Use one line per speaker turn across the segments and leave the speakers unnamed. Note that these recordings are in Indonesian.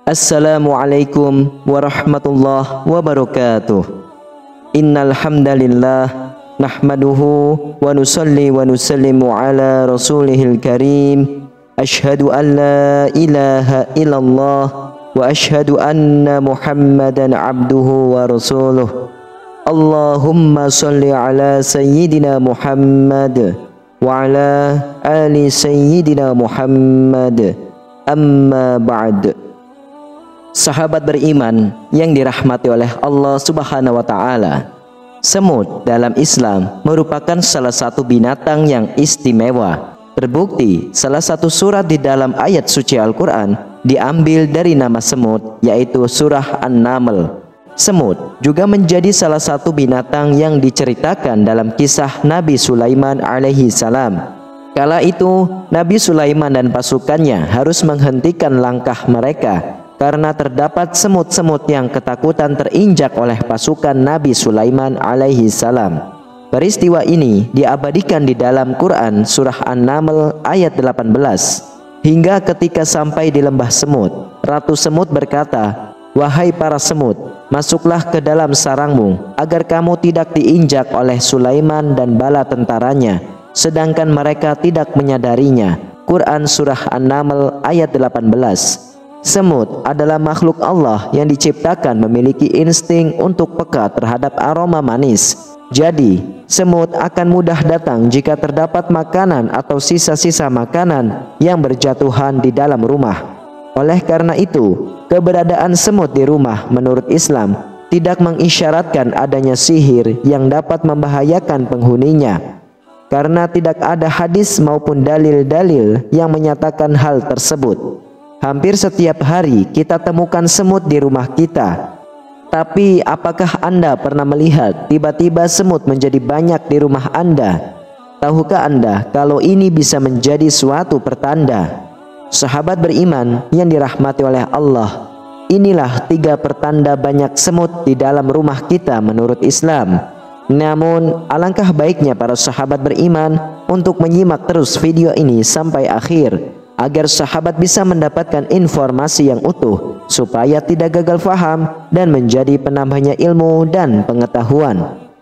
Assalamualaikum warahmatullahi wabarakatuh. Innal hamdalillah nahmaduhu wa nusalli wa nusallimu ala rasulihil karim. Ashhadu an la ilaha illallah wa ashhadu anna Muhammadan abduhu wa rasuluh. Allahumma salli ala sayyidina Muhammad wa ala ali sayyidina Muhammad. Amma ba'd. Sahabat beriman yang dirahmati oleh Allah Subhanahu wa Ta'ala, semut dalam Islam merupakan salah satu binatang yang istimewa. Terbukti salah satu surat di dalam ayat suci Al-Quran diambil dari nama semut, yaitu surah An-Naml. Semut juga menjadi salah satu binatang yang diceritakan dalam kisah Nabi Sulaiman alaihi salam. Kala itu Nabi Sulaiman dan pasukannya harus menghentikan langkah mereka karena terdapat semut-semut yang ketakutan terinjak oleh pasukan Nabi Sulaiman alaihi salam. Peristiwa ini diabadikan di dalam Quran surah An-Naml ayat 18. Hingga ketika sampai di lembah semut, Ratu Semut berkata, "Wahai para semut, masuklah ke dalam sarangmu agar kamu tidak diinjak oleh Sulaiman dan bala tentaranya, sedangkan mereka tidak menyadarinya." Quran surah An-Naml ayat 18. Semut adalah makhluk Allah yang diciptakan memiliki insting untuk peka terhadap aroma manis. Jadi, semut akan mudah datang jika terdapat makanan atau sisa-sisa makanan yang berjatuhan di dalam rumah. Oleh karena itu, keberadaan semut di rumah menurut Islam tidak mengisyaratkan adanya sihir yang dapat membahayakan penghuninya, karena tidak ada hadis maupun dalil-dalil yang menyatakan hal tersebut. Hampir setiap hari kita temukan semut di rumah kita. Tapi apakah Anda pernah melihat tiba-tiba semut menjadi banyak di rumah Anda? Tahukah Anda kalau ini bisa menjadi suatu pertanda? Sahabat beriman yang dirahmati oleh Allah, inilah 3 pertanda banyak semut di dalam rumah kita menurut Islam. Namun alangkah baiknya para sahabat beriman untuk menyimak terus video ini sampai akhir, agar sahabat bisa mendapatkan informasi yang utuh, supaya tidak gagal faham dan menjadi penambahnya ilmu dan pengetahuan.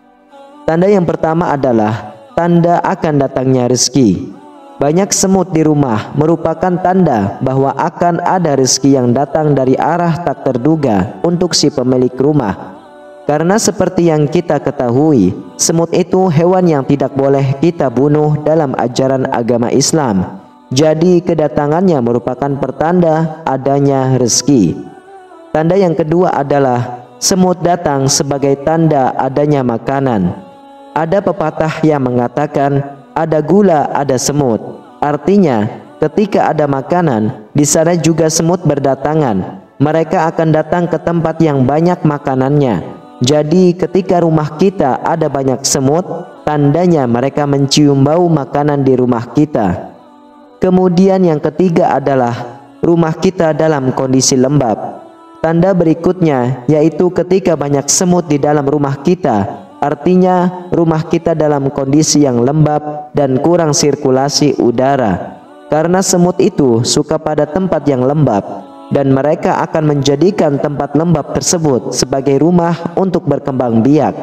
Tanda yang pertama adalah tanda akan datangnya rezeki. Banyak semut di rumah merupakan tanda bahwa akan ada rezeki yang datang dari arah tak terduga untuk si pemilik rumah. Karena seperti yang kita ketahui, semut itu hewan yang tidak boleh kita bunuh dalam ajaran agama Islam. Jadi kedatangannya merupakan pertanda adanya rezeki. Tanda yang kedua adalah semut datang sebagai tanda adanya makanan. Ada pepatah yang mengatakan ada gula ada semut. Artinya ketika ada makanan, di sana juga semut berdatangan. Mereka akan datang ke tempat yang banyak makanannya. Jadi ketika rumah kita ada banyak semut, tandanya mereka mencium bau makanan di rumah kita. Kemudian yang ketiga adalah rumah kita dalam kondisi lembab. Tanda berikutnya yaitu ketika banyak semut di dalam rumah kita, artinya rumah kita dalam kondisi yang lembab dan kurang sirkulasi udara. Karena semut itu suka pada tempat yang lembab, dan mereka akan menjadikan tempat lembab tersebut sebagai rumah untuk berkembang biak.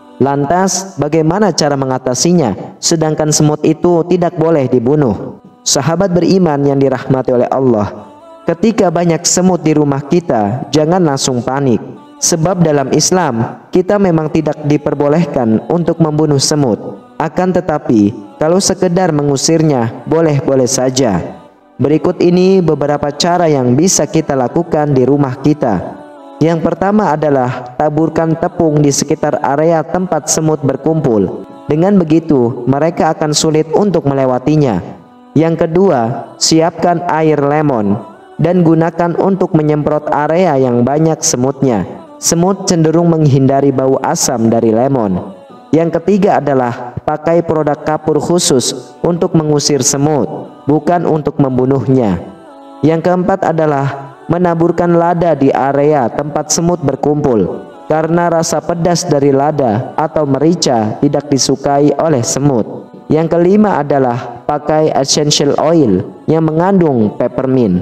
Lantas bagaimana cara mengatasinya sedangkan semut itu tidak boleh dibunuh? Sahabat beriman yang dirahmati oleh Allah, ketika banyak semut di rumah kita, jangan langsung panik. Sebab dalam Islam, kita memang tidak diperbolehkan untuk membunuh semut. Akan tetapi, kalau sekedar mengusirnya, boleh-boleh saja. Berikut ini beberapa cara yang bisa kita lakukan di rumah kita. Yang pertama adalah taburkan tepung di sekitar area tempat semut berkumpul. Dengan begitu, mereka akan sulit untuk melewatinya. Yang kedua, siapkan air lemon dan gunakan untuk menyemprot area yang banyak semutnya. Semut cenderung menghindari bau asam dari lemon. Yang ketiga adalah pakai produk kapur khusus untuk mengusir semut, bukan untuk membunuhnya. Yang keempat adalah menaburkan lada di area tempat semut berkumpul, karena rasa pedas dari lada atau merica tidak disukai oleh semut. Yang kelima adalah pakai essential oil yang mengandung peppermint.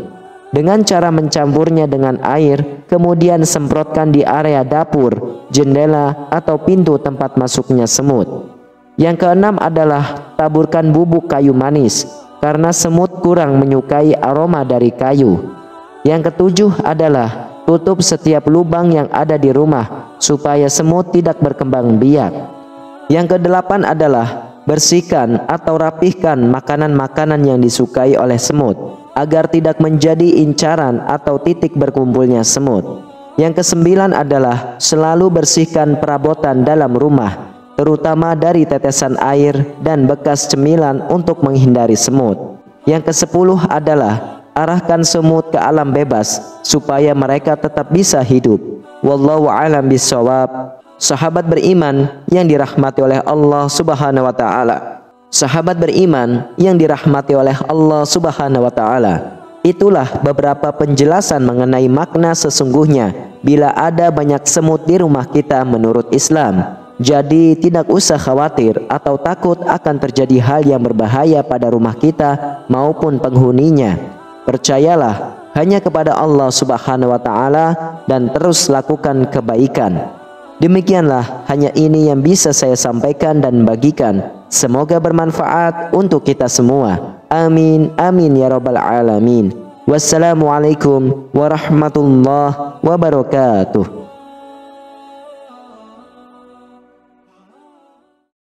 dengan cara mencampurnya dengan air, kemudian semprotkan di area dapur, jendela, atau pintu tempat masuknya semut. Yang keenam adalah taburkan bubuk kayu manis, karena semut kurang menyukai aroma dari kayu. Yang ketujuh adalah tutup setiap lubang yang ada di rumah, supaya semut tidak berkembang biak. Yang kedelapan adalah bersihkan atau rapihkan makanan-makanan yang disukai oleh semut, agar tidak menjadi incaran atau titik berkumpulnya semut. Yang kesembilan adalah selalu bersihkan perabotan dalam rumah, terutama dari tetesan air dan bekas cemilan untuk menghindari semut. Yang kesepuluh adalah arahkan semut ke alam bebas, supaya mereka tetap bisa hidup. Wallahu a'lam bishawab. Sahabat beriman yang dirahmati oleh Allah Subhanahu wa taala. Sahabat beriman yang dirahmati oleh Allah Subhanahu wa taala. Itulah beberapa penjelasan mengenai makna sesungguhnya bila ada banyak semut di rumah kita menurut Islam. Jadi tidak usah khawatir atau takut akan terjadi hal yang berbahaya pada rumah kita maupun penghuninya. Percayalah hanya kepada Allah Subhanahu wa taala dan terus lakukan kebaikan. Demikianlah hanya ini yang bisa saya sampaikan dan bagikan. Semoga bermanfaat untuk kita semua. Amin, amin ya rabbal alamin. Wassalamualaikum warahmatullahi wabarakatuh.